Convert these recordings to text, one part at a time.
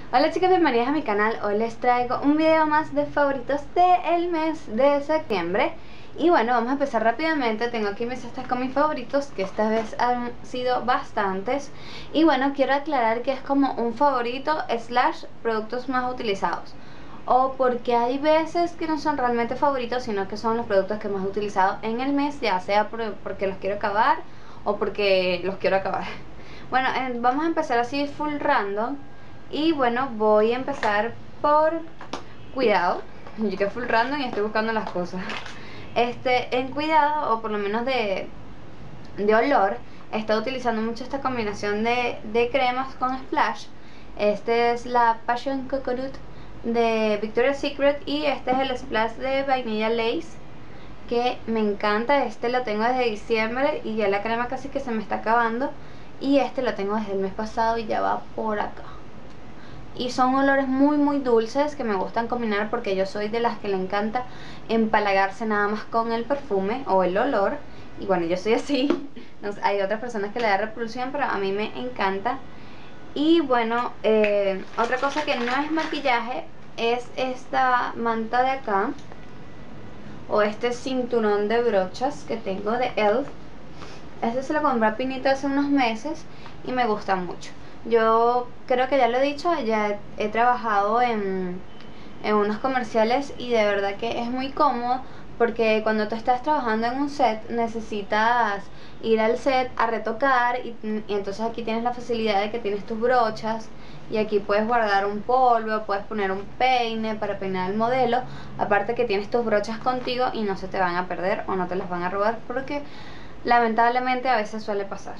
Hola chicas, bienvenidas a mi canal. Hoy les traigo un video más de favoritos del mes de septiembre. Y bueno, vamos a empezar rápidamente. Tengo aquí mis cestas con mis favoritos, que esta vez han sido bastantes. Y bueno, quiero aclarar que es como un favorito slash productos más utilizados, o porque hay veces que no son realmente favoritos, sino que son los productos que más he utilizado en el mes, ya sea porque los quiero acabar o porque los quiero acabar. Bueno, vamos a empezar así full random. Y bueno, voy a empezar por cuidado. Yo que full random y estoy buscando las cosas. En cuidado, o por lo menos de olor, he estado utilizando mucho esta combinación de cremas con splash. Este es la Passion Coconut de Victoria's Secret y este es el splash de Vainilla Lace, que me encanta. Este lo tengo desde diciembre y ya la crema casi que se me está acabando. Y este lo tengo desde el mes pasado y ya va por acá. Y son olores muy dulces que me gustan combinar, porque yo soy de las que le encanta empalagarse nada más con el perfume o el olor. Y bueno, yo soy así. No sé, hay otras personas que le da repulsión, pero a mí me encanta. Y bueno, otra cosa que no es maquillaje es esta manta de acá, o este cinturón de brochas que tengo de ELF. Este se lo compré a Pinito hace unos meses y me gusta mucho. Yo creo que ya lo he dicho, ya he trabajado en unos comerciales y de verdad que es muy cómodo, porque cuando tú estás trabajando en un set necesitas ir al set a retocar y entonces aquí tienes la facilidad de que tienes tus brochas y aquí puedes guardar un polvo, puedes poner un peine para peinar el modelo, aparte que tienes tus brochas contigo y no se te van a perder o no te las van a robar, porque lamentablemente a veces suele pasar.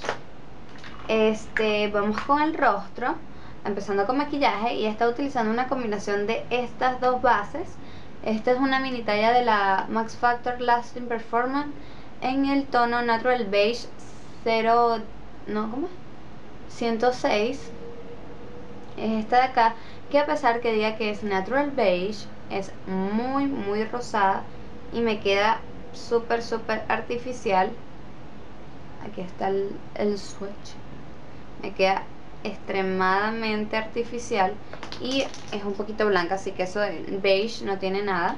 Vamos con el rostro, empezando con maquillaje, y he estado utilizando una combinación de estas dos bases. Esta es una mini talla de la Max Factor Lasting Performance en el tono Natural Beige 0, no, ¿cómo es? 106. Es esta de acá, que a pesar que diga que es Natural Beige, es muy rosada y me queda súper artificial. Aquí está el swatch. Me queda extremadamente artificial y es un poquito blanca, así que eso de beige no tiene nada.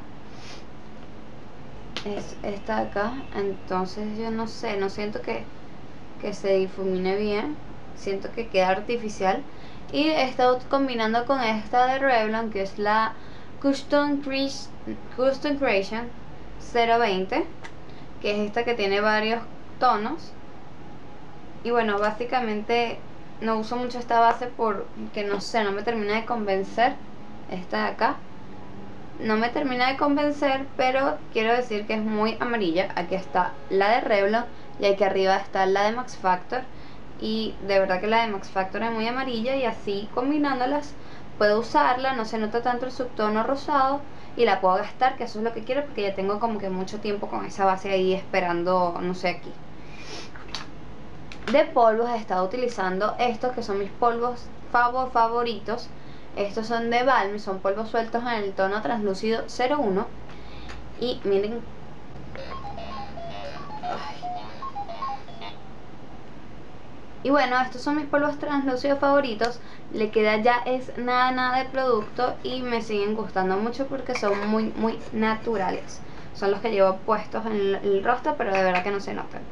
Es esta de acá. Entonces yo no sé, no siento que se difumine bien, siento que queda artificial. Y he estado combinando con esta de Revlon, que es la Custom Creation 020, que es esta que tiene varios tonos. Y bueno, básicamente no uso mucho esta base porque no sé, no me termina de convencer. Esta de acá no me termina de convencer, pero quiero decir que es muy amarilla. Aquí está la de Revlon y aquí arriba está la de Max Factor, y de verdad que la de Max Factor es muy amarilla, y así combinándolas puedo usarla, no se nota tanto el subtono rosado y la puedo gastar, que eso es lo que quiero, porque ya tengo como que mucho tiempo con esa base ahí esperando, no sé, aquí. De polvos he estado utilizando estos, que son mis polvos favoritos. Estos son de Balm, son polvos sueltos en el tono translúcido 01. Y miren, y bueno, estos son mis polvos translúcidos favoritos. Le queda ya es nada de producto y me siguen gustando mucho porque son muy naturales. Son los que llevo puestos en el rostro, pero de verdad que no se notan.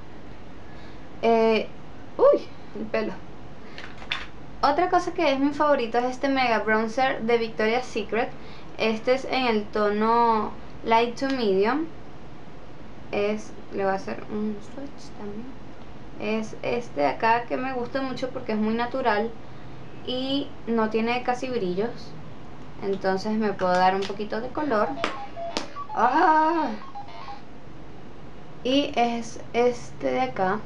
Uy, el pelo. Otra cosa que es mi favorito es este Mega Bronzer de Victoria's Secret. Este es en el tono Light to Medium. Le voy a hacer un swatch también. Es este de acá, que me gusta mucho porque es muy natural y no tiene casi brillos. Entonces me puedo dar un poquito de color. ¡Ah! Y es este de acá.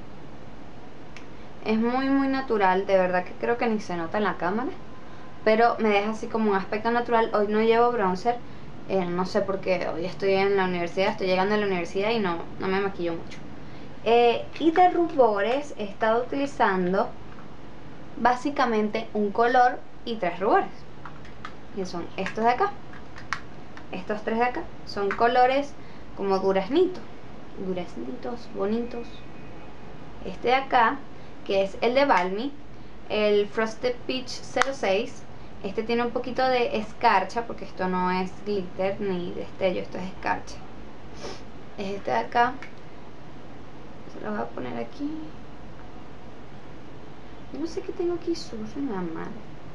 Es muy natural, de verdad que creo que ni se nota en la cámara, pero me deja así como un aspecto natural. Hoy no llevo bronzer, no sé por qué. Hoy estoy en la universidad, estoy llegando a la universidad y no me maquillo mucho. Y de rubores he estado utilizando básicamente un color y tres rubores, que son estos de acá. Estos tres de acá son colores como duraznitos bonitos. Este de acá, que es el de Balmy, el Frosted Peach 06. Este tiene un poquito de escarcha, porque esto no es glitter ni destello, esto es escarcha. Es este de acá. Se lo voy a poner aquí. Yo no sé qué tengo aquí sucio, nada mal.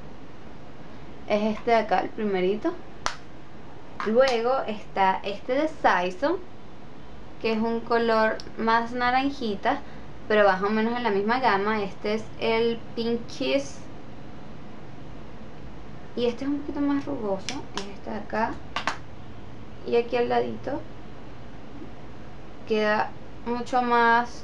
Es este de acá, el primerito. Luego está este de Saison, que es un color más naranjita, pero más o menos en la misma gama. Este es el Pink Kiss. Y este es un poquito más rugoso, es este de acá. Y aquí al ladito queda mucho más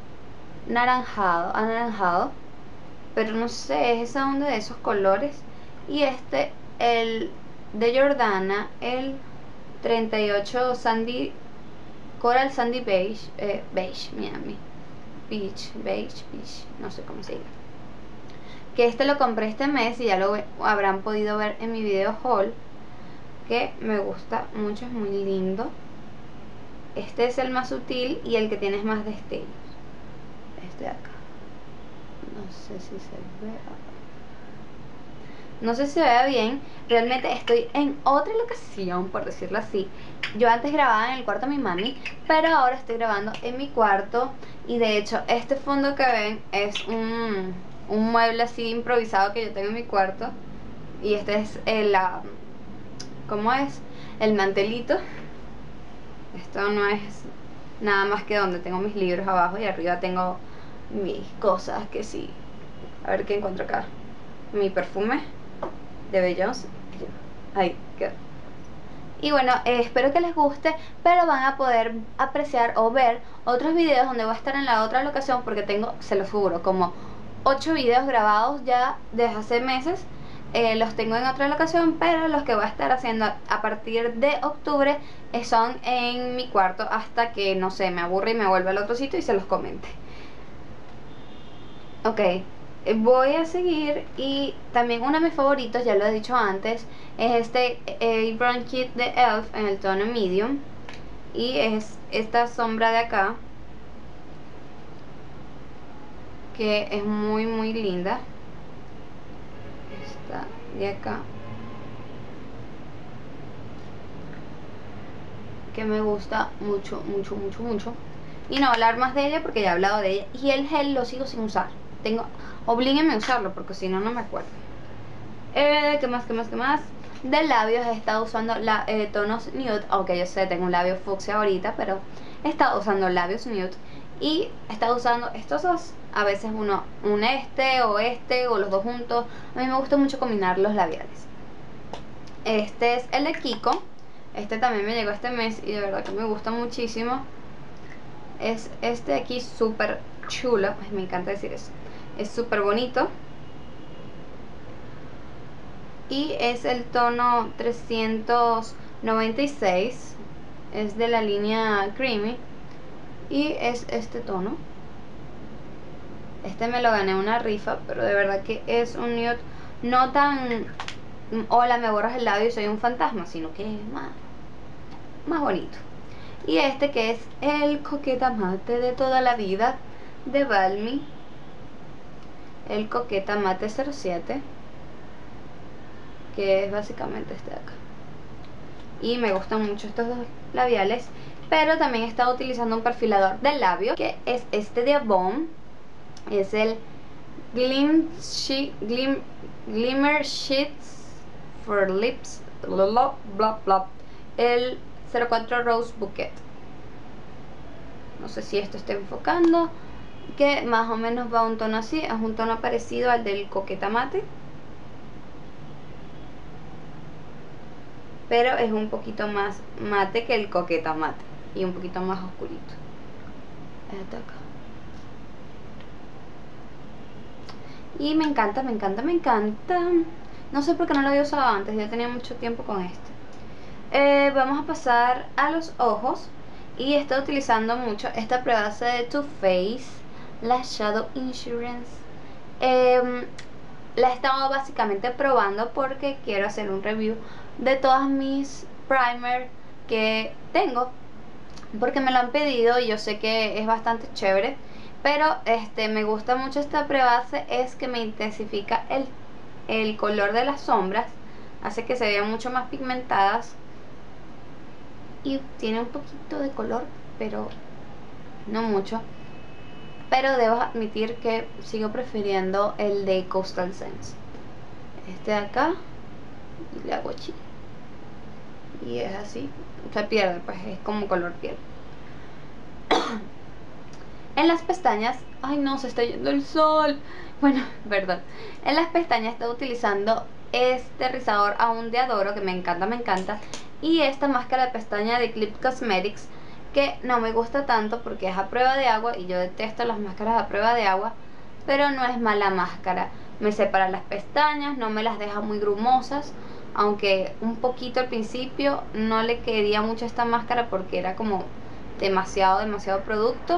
anaranjado, pero no sé, es esa onda de esos colores. Y este, el de Jordana, el 38 Sandy Coral Sandy Beige, Miami Beige, no sé cómo se diga. Que este lo compré este mes y ya lo habrán podido ver en mi video haul, que me gusta mucho, es muy lindo. Este es el más sutil y el que tiene más destellos. Este de acá, no sé si se ve, no sé si se vea bien. Realmente estoy en otra locación, por decirlo así. Yo antes grababa en el cuarto de mi mami, pero ahora estoy grabando en mi cuarto. Y de hecho este fondo que ven es un mueble así improvisado que yo tengo en mi cuarto. Y este es ¿cómo es? El mantelito. Esto no es nada más que donde tengo mis libros abajo, y arriba tengo mis cosas, que sí. A ver qué encuentro acá. Mi perfume de Beyoncé. Ahí quedó. Y bueno, espero que les guste, pero van a poder apreciar o ver otros videos donde voy a estar en la otra locación, porque tengo, se los juro, como 8 videos grabados ya desde hace meses. Los tengo en otra locación, pero los que voy a estar haciendo a partir de octubre son en mi cuarto, hasta que, no sé, me aburre y me vuelva al otro sitio y se los comente. Ok, voy a seguir. Y también uno de mis favoritos, ya lo he dicho antes, es este Brown Kit de e.l.f. en el tono medium. Y es esta sombra de acá, que es muy muy linda. Esta de acá, que me gusta mucho. Y no hablar más de ella porque ya he hablado de ella. Y el gel lo sigo sin usar. Oblíguenme a usarlo porque si no, no me acuerdo. ¿Qué más? De labios he estado usando tonos nude. Aunque yo sé, tengo un labio fucsia ahorita, pero he estado usando labios nude. Y he estado usando estos dos. A veces este o los dos juntos. A mí me gusta mucho combinar los labiales. Este es el de Kiko. Este también me llegó este mes y de verdad que me gusta muchísimo. Es este de aquí, súper chulo. Ay, me encanta decir eso. Es súper bonito. Y es el tono 396. Es de la línea Creamy. Y es este tono. Este me lo gané en una rifa, pero de verdad que es un nude no tan hola, me borras el labio y soy un fantasma, sino que es más bonito. Y este, que es el Coqueta Mate de toda la vida, de Balmy, el Coqueta Mate 07, que es básicamente este de acá. Y me gustan mucho estos dos labiales, pero también he estado utilizando un perfilador de labio, que es este de Avon. Es el Glimmer Sheets for Lips, el 04 Rose Bouquet. No sé si esto está enfocando, que más o menos va a un tono así. Es un tono parecido al del Coqueta Mate, pero es un poquito más mate que el Coqueta Mate y un poquito más oscurito. Este acá. Y me encanta. No sé por qué no lo había usado antes, ya tenía mucho tiempo con este. Vamos a pasar a los ojos. Y estoy utilizando mucho esta prebase de Too Faced, la Shadow Insurance. La he estado básicamente probando porque quiero hacer un review de todas mis primer que tengo, porque me lo han pedido y yo sé que es bastante chévere. Pero me gusta mucho esta prebase, es que me intensifica el el color de las sombras, hace que se vean mucho más pigmentadas y tiene un poquito de color, pero no mucho. Pero debo admitir que sigo prefiriendo el de Coastal Scents. Este de acá, y le hago chi, y es así, se pierde, pues es como color piel. En las pestañas, ay no, se está yendo el sol. Bueno, perdón. En las pestañas estoy utilizando este rizador aún de Adoro, que me encanta, me encanta. Y esta máscara de pestaña de Clip Cosmetics, que no me gusta tanto porque es a prueba de agua, y yo detesto las máscaras a prueba de agua. Pero no es mala máscara, me separa las pestañas, no me las deja muy grumosas. Aunque un poquito al principio no le quería mucho esta máscara porque era como demasiado producto.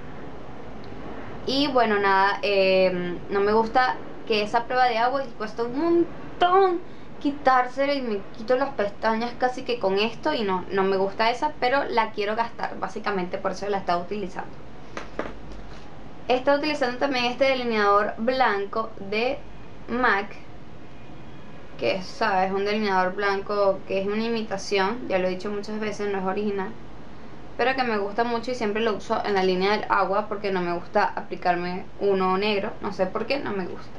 Y bueno, nada, no me gusta que esa prueba de agua, y cuesta un montón quitársela, y me quito las pestañas casi que con esto, y no me gusta esa, pero la quiero gastar, básicamente por eso la estaba utilizando. Estoy utilizando también este delineador blanco de MAC, que es, ¿sabes? Un delineador blanco que es una imitación, ya lo he dicho muchas veces, no es original, pero que me gusta mucho y siempre lo uso en la línea del agua porque no me gusta aplicarme uno negro, no sé por qué, no me gusta.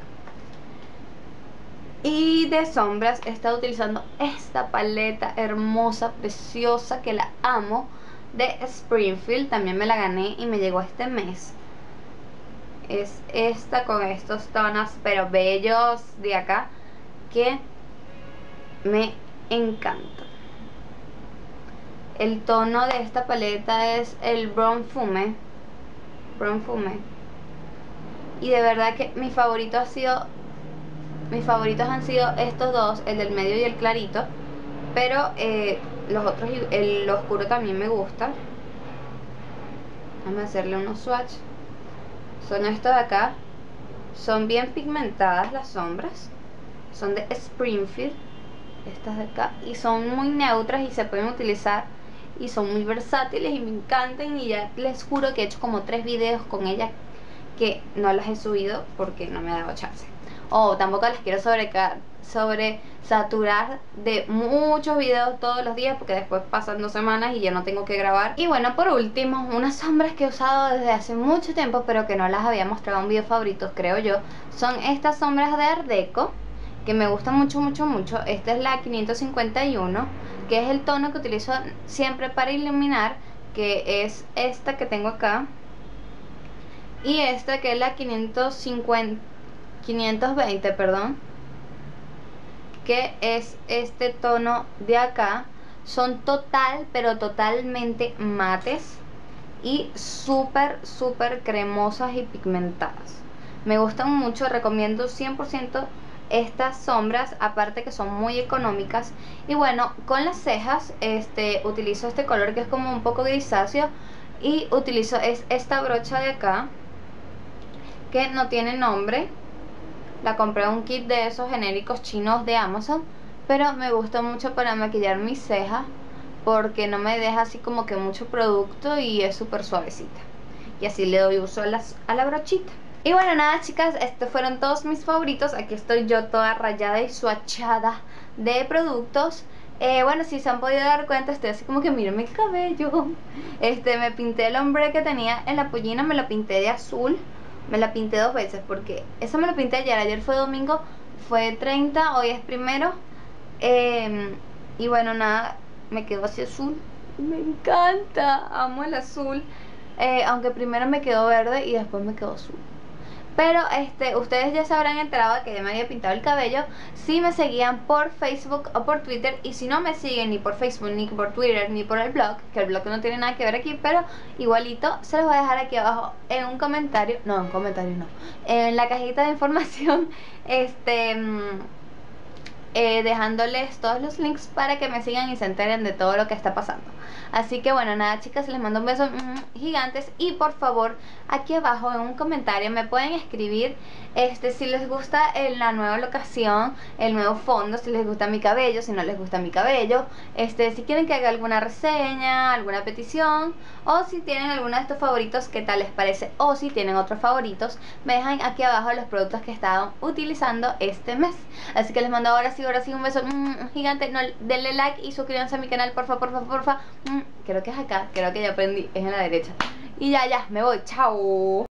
Y de sombras he estado utilizando esta paleta hermosa, preciosa, que la amo, de Springfield. También me la gané y me llegó este mes. Es esta con estos tonos pero bellos de acá, que me encanta. El tono de esta paleta es el Brown Fume. Y de verdad que mis favoritos han sido estos dos, el del medio y el clarito. Pero los otros, el oscuro también me gusta. Vamos a hacerle unos swatch. Son estos de acá. Son bien pigmentadas las sombras. Son de Springfield, estas de acá, y son muy neutras y se pueden utilizar, y son muy versátiles y me encantan. Y ya les juro que he hecho como 3 videos con ellas, que no las he subido porque no me ha dado chance. Tampoco las quiero sobresaturar de muchos videos todos los días, porque después pasan 2 semanas y ya no tengo que grabar. Y bueno, por último, unas sombras que he usado desde hace mucho tiempo, pero que no las había mostrado en video favoritos, creo yo, son estas sombras de Art Deco, que me gustan mucho. Esta es la 551, que es el tono que utilizo siempre para iluminar, que es esta que tengo acá, y esta que es la 520, perdón, que es este tono de acá. Son pero totalmente mates y súper cremosas y pigmentadas. Me gustan mucho, recomiendo 100% estas sombras, aparte que son muy económicas. Y bueno, con las cejas utilizo este color que es como un poco grisáceo, y utilizo esta brocha de acá, que no tiene nombre. La compré en un kit de esos genéricos chinos de Amazon, pero me gusta mucho para maquillar mis cejas porque no me deja así como que mucho producto, y es súper suavecita. Y así le doy uso a la brochita. Y bueno, nada, chicas, estos fueron todos mis favoritos. Aquí estoy yo toda rayada y swatchada de productos. Bueno, si se han podido dar cuenta, estoy así como que miren mi cabello. Me pinté el ombre que tenía en la pollina, me lo pinté de azul. Me la pinté 2 veces porque eso me lo pinté ayer fue domingo, fue 30, hoy es primero. Y bueno, nada, me quedó así azul. Me encanta, amo el azul. Aunque primero me quedó verde y después me quedó azul. Pero ustedes ya se habrán enterado de que ya me había pintado el cabello si me seguían por Facebook o por Twitter. Y si no me siguen ni por Facebook, ni por Twitter, ni por el blog, que el blog no tiene nada que ver aquí, pero igualito se los voy a dejar aquí abajo en un comentario. No, en un comentario no, en la cajita de información. dejándoles todos los links para que me sigan y se enteren de todo lo que está pasando. Así que bueno, nada chicas, les mando un beso gigantes. Y por favor, aquí abajo en un comentario me pueden escribir si les gusta la nueva locación, el nuevo fondo, si les gusta mi cabello, si no les gusta mi cabello, si quieren que haga alguna reseña, alguna petición, o si tienen alguno de estos favoritos, qué tal les parece, o si tienen otros favoritos, me dejan aquí abajo los productos que he estado utilizando este mes. Así que les mando ahora sí un beso gigante. No, denle like y suscríbanse a mi canal, porfa. Creo que es acá, creo que ya aprendí, es en la derecha. Y ya, me voy, chao.